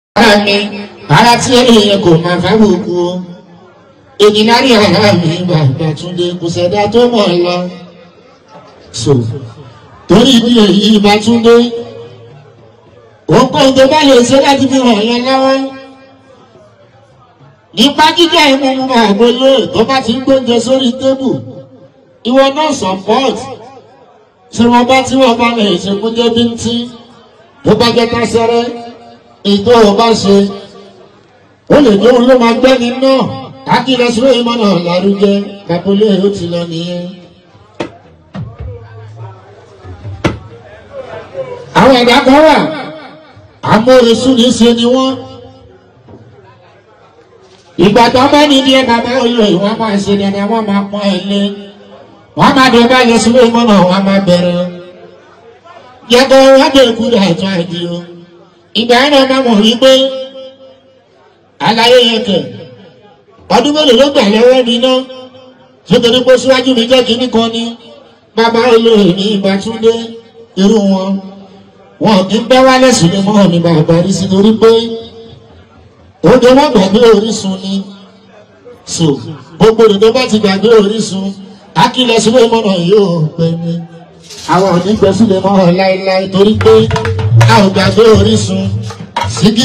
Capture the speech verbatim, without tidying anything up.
ara mi ara tí ènìyàn kò máa fẹ́ gbogbo èyí lárí ara mi bàbá Túndé kò ṣẹ̀dá tó mọ̀ ọ́ lọ. so torí bí èyí bá Túndé òun kò tó bá lè ṣe láti fi hàn yẹn lọ́wọ́ nípa jíjẹ́ ìmúmú máa gbólé tó bá ti ń gbóúnjẹ sórí tébù ìwọ náà support tí wọ́n bá tí wọ́n bá lè ṣe kó jẹ́ bíntín tó bá jẹ́ tásẹ́rẹ́ ètò ọba ṣe ó lè jẹ́ òun ló máa gbẹ́ni náà káàkiri sílé ìmọ̀ náà lárugẹ kàpólé ó ti lọ nìyẹn. àwọn ẹ̀dá kan wà amóresún ní í ṣe ni wọ́n ìgbà tó bá ní ní ẹ bàbá olóyè wọ́n máa ṣe dandan wọ́n máa pọ́n ẹ lé wọ́n máa dé báyìí sílé ìmọ̀ náà wọ́n máa bẹ̀rẹ̀ yẹ́bọ̀ wọ́n dé kúrò àìtọ́ àìdí o ìgbà yẹn náà máa mọ̀ wípé àlàyé yẹn kẹ̀ ọdún mélòó ló gbà lọ́wọ́ mi náà nítorí pé síwájú mi jẹ́ kínní kan ní bàbá olóyè ní Ìbà Túndé irú wọn wọn kì í bẹ́ wálé sílé mọ́ mi bàbá rí sí torí pé òde wọn gbàgbé orísun ni so gbogbo òde bá ti gbàgbé orísun akílẹ̀ sílé mọ́ náà yóò pẹ́ ní àwọn ò ní gbẹ sílé mọ́ láéláé torí pé a ò gbàgbé orísun.